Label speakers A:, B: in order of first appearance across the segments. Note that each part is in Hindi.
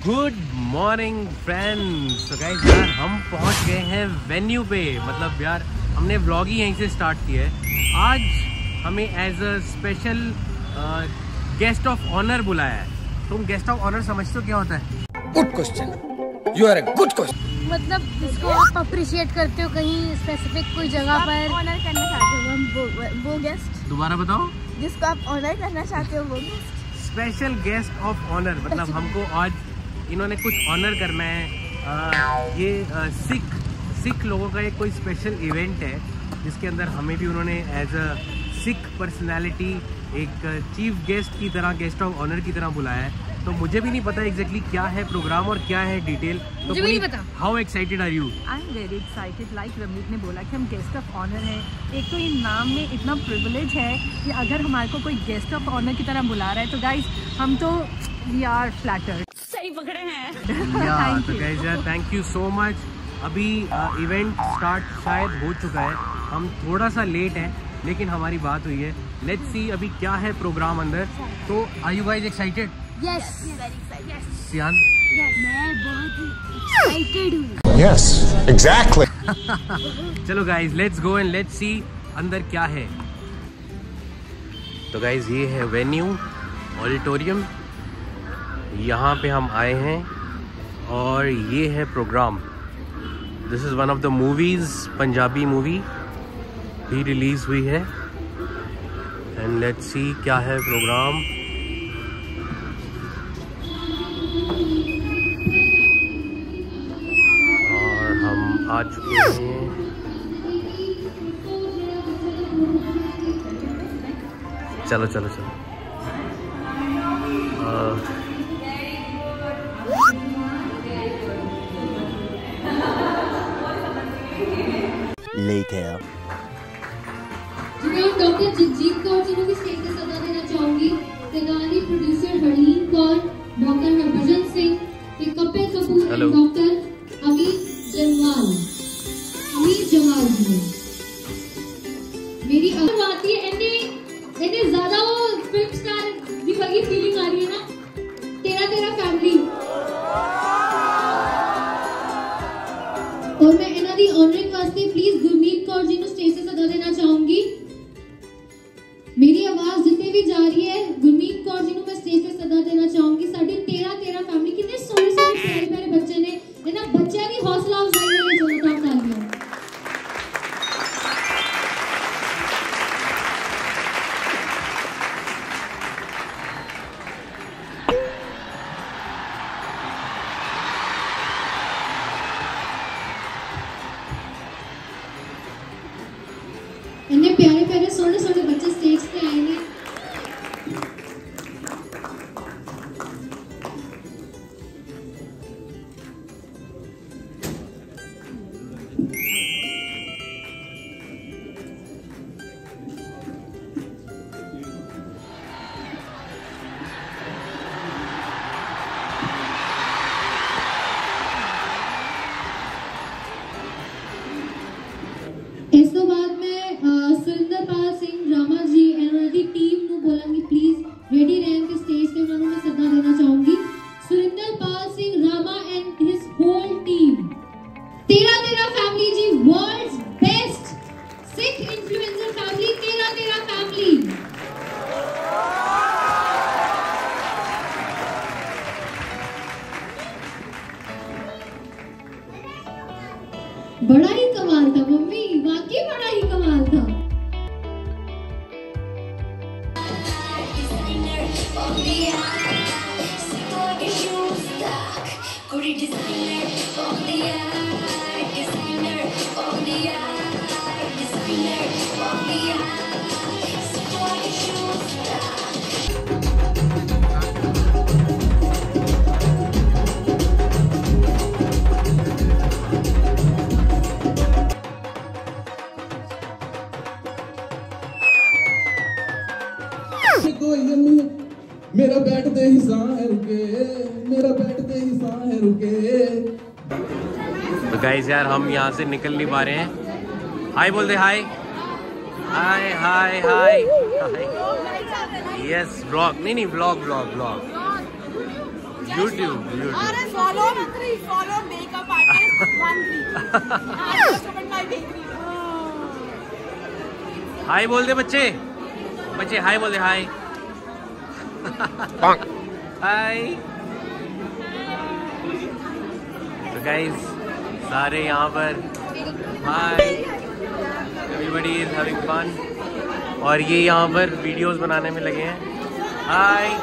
A: Good morning friends. तो गाइस यार हम पहुंच गए हैं वेन्यू पे। मतलब यार हमने व्लॉग ही यहीं से स्टार्ट किया है। आज हमें as a special guest of honour बुलाया है। तुम गेस्ट ऑफ ऑनर समझते हो क्या होता है?
B: Good question, you are a good question.
C: मतलब जिसको आप अप्रिशिएट करते हो कहीं स्पेसिफिक कोई जगह पर ऑनर करना चाहते हो वो गेस्ट।
A: दोबारा बताओ।
C: जिसको आप ऑनर करना चाहते हो वो guest.
A: Special guest of honour मतलब हमको आज इन्होंने कुछ ऑनर करना है। ये सिख लोगों का एक कोई स्पेशल इवेंट है जिसके अंदर हमें भी उन्होंने एज अ सिख पर्सनालिटी एक चीफ गेस्ट की तरह, गेस्ट ऑफ ऑनर की तरह बुलाया है। तो मुझे भी नहीं पता एग्जैक्टली क्या है प्रोग्राम और क्या है डिटेल। तो
C: मुझे भी नहीं पता।
A: How excited are you?
D: I am very excited. Like Rameet ने बोला कि हम गेस्ट ऑफ ऑनर हैं। एक तो इन नाम में इतना प्रिविलेज है कि अगर हमारे को कोई गेस्ट ऑफ ऑनर की तरह बुला रहा है तो गाइस हम तो वी आर फ्लैटर्ड। सही पकड़े हैं।
A: तो गाइस यार थैंक यू सो मच। अभी इवेंट स्टार्ट शायद हो चुका है, हम थोड़ा सा लेट हैं लेकिन हमारी बात हुई है। लेट्स सी अभी क्या है प्रोग्राम अंदर। तो are you guys excited?
C: Yes
A: Siyan?
C: मैं बहुत एक्साइटेड हूँ।
B: Yes exactly.
A: चलो guys let's go and let's see अंदर क्या है। तो गाइस ये है वेन्यू ऑडिटोरियम, यहाँ पे हम आए हैं और ये है programme. This is one of the movies, Punjabi movie भी रिलीज़ हुई है। एंड लेट्स सी क्या है प्रोग्राम। और हम आ चुके हैं। चलो चलो चलो।
B: Later.
E: मैं डॉक्टर जगजीत कौर जी को भी स्टेज पे सदा देना चाहूंगी। तेनाली प्रोड्यूसर हरलीन कौर, डॉक्टर हरभजन सिंह, कपिल कपूर और डॉक्टर अमीर जमाल जी। मेरी बात ये इन्हें ज्यादा वो फिल्म स्टार दी वाली फीलिंग आ रही है ना, तेरा फैमिली। और मैं इन्हां दी ऑनरिंग वास्ते प्लीज गुरमीत कौर जी को स्टेज से सदा देना चाहूंगी। मेरी आवाज जितने भी जा रही है, गुरमीत कौर जी को मैं स्टेज पे सदा देना चाहूंगी। साडी तेरा फैमिली कितने सोहने प्यारे बच्चे ने, इन्हां बच्चों की हौसला अफजाई होनी जोरदार तालियां। इन्ने प्यारे सोहने बच्चे स्टेज पे आए हैं। इस तो बाद Surinderpal Singh Rama ji and the team ਨੂੰ बोलांगी प्लीज रेडी रहन के स्टेज पे उन्होंने मैं सदा देना चाहूंगी। Surinderpal Singh Rama and his whole team. तेरा फैमिली जी, world's best Sikh influencer family, तेरा फैमिली। बड़ा ही कमाल था मम्मी, वाकई बड़ा ही कमाल था।
F: मेरा बैठते ही साह है रुके, मेरा बैठते ही साह है रुके।
A: तो गाइस यार हम यहाँ से निकल नहीं पा रहे हैं। हाय बोल दे, hi hi hi hi. Yes vlog, नहीं vlog. YouTube.
G: Follow makeup artist 1 week.
A: Hi बोल दे बच्चे, हाय बोल दे, हाय हाय। तो गाइस सारे यहाँ पर hi, everybody is having fun, और ये यहाँ पर वीडियोस बनाने में लगे हैं। Hi.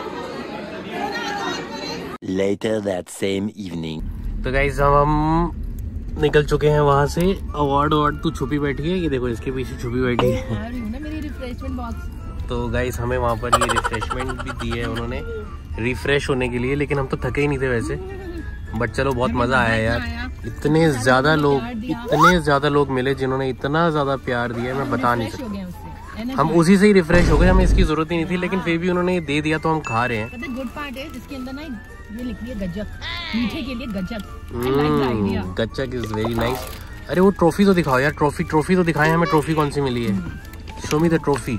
H: Later that same evening.
A: तो गाइस हम निकल चुके हैं वहाँ से। अवार्ड तू छुपी बैठी है, ये देखो इसके पीछे छुपी बैठी है।
D: मेरी रिफ्रेशमेंट बॉक्स।
A: तो गाइस हमें वहाँ पर ये रिफ्रेशमेंट भी दी है उन्होंने, रिफ्रेश होने के लिए, लेकिन हम तो थके ही नहीं थे वैसे, बट चलो बहुत मजा आया यार। इतने ज्यादा लोग मिले जिन्होंने इतना ज्यादा प्यार दिया, मैं बता नहीं सकता। हम उसी से ही रिफ्रेश हो गए, हमें इसकी जरूरत ही नहीं थी, लेकिन फिर भी उन्होंने दे दिया तो हम खा रहे हैं।
D: गुड पार्ट है इसके अंदर ना ये लिखी है गज्जक, मीठे के लिए गज्जक।
A: गज्जक इज वेरी नाइस। अरे वो ट्रॉफी तो दिखाओ यार, ट्रॉफी तो दिखाएं हमें, ट्रॉफी कौन सी मिली है। शो मी द ट्रॉफी,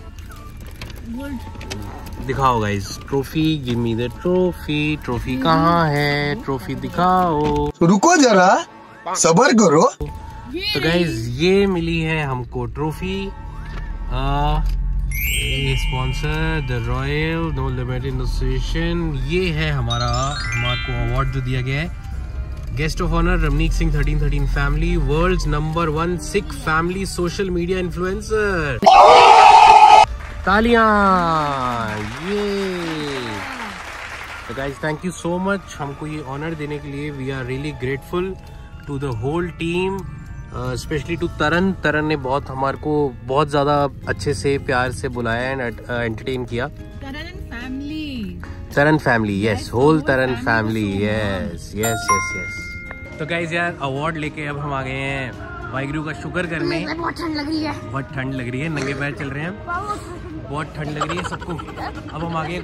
A: दिखाओ guys trophy, give me the trophy कहाँ है, ट्रॉफी दिखाओ।
B: रुको जरा, सब्र करो।
A: तो गाइस ये मिली है हमको trophy, sponsor the royal no limited association. ये है हमारे अवार्ड जो दिया गया है, guest of honour Ramneek Singh 1313 family, world's number 1 Sikh family social media influencer. तालियां। ये तो guys thank you so much हमको ये ऑनर देने के लिए। We are really grateful to the whole team, specially to Taran ने बहुत हमारे को बहुत ज़्यादा अच्छे से प्यार से बुलाया एंड एंटरटेन किया। Taran family, yes, whole Taran family, yes yes yes yes. तो गाइस यार अवार्ड लेके अब हम आ गए हैं वाहिगुरु का शुक्र करने।
C: बहुत ठंड लग रही है,
A: बहुत ठंड लग रही है, नंगे पैर चल रहे हैं, बहुत ठंड लग रही है सबको। अब हम आ गए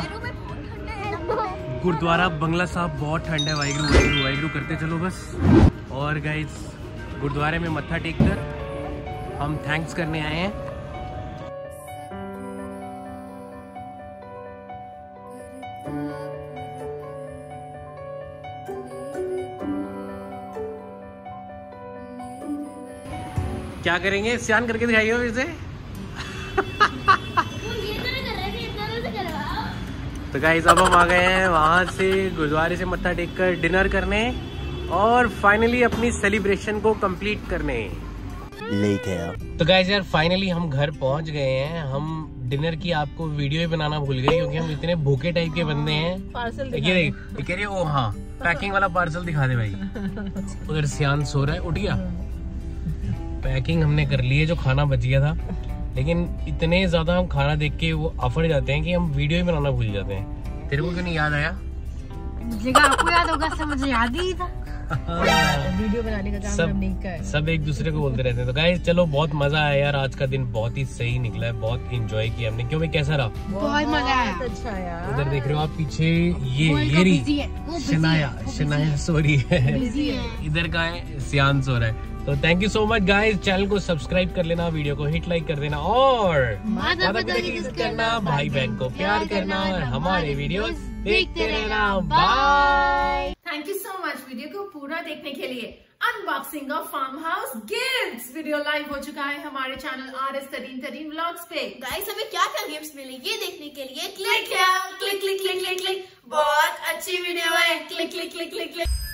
A: गुरुद्वारा बंगला साहब, बहुत ठंड है, वाहिगुरु करते चलो बस। और गाइस गुरुद्वारे में मत्था टेक कर हम थैंक्स करने आए हैं। क्या करेंगे, स्नान करके दिखाइए फिर से। तो गाइस अब हम आ गए हैं वहाँ से गुरुद्वारे से मत्था टेक कर डिनर करने और फाइनली अपनी सेलिब्रेशन को कंप्लीट करने। तो गाइस यार फाइनली हम घर पहुँच गए हैं। हम डिनर की आपको वीडियो ही बनाना भूल गए क्योंकि हम इतने भूखे टाइप के बंदे हैं। ये कह रही है, हाँ पैकिंग वाला पार्सल दिखा दे भाई। उधर सियान सो रहा है, उठ गया। पैकिंग हमने कर ली है, जो खाना बच गया था, लेकिन इतने ज्यादा हम खाना देख के वो अफड़ जाते हैं कि हम वीडियो ही बनाना भूल जाते हैं। तेरे को क्यों नहीं याद आया?
C: मुझे आपको याद होगा, सब मुझे याद ही था।
D: वीडियो बनाने का काम
A: सब एक दूसरे को बोलते रहते हैं। तो गाइस चलो बहुत मजा आया यार, आज का दिन बहुत ही सही निकला है, बहुत इंजॉय किया हमने। क्यों भाई कैसा रहा?
C: बहुत मजा आया।
D: अच्छा यार।
A: उधर देख रहे हो आप पीछे, ये शनाया सो रही है, इधर का है सियान सो रहा है। तो thank you so much guys, channel को सब्सक्राइब कर लेना, वीडियो को हिट लाइक कर देना और माता पिता की इज्जत करना, भाई बहन को प्यार करना और हमारे वीडियोस देखते रहना। Bye.
D: Thank you so much video को पूरा देखने के लिए। Unboxing of farmhouse gifts video live हो चुका है हमारे चैनल RS1313 व्लॉग्स पे।
G: गाइस हमें क्या क्या गिफ्ट्स मिले ये देखने के लिए click click click click click click. बहुत अच्छी वीडियो है, click click click click click.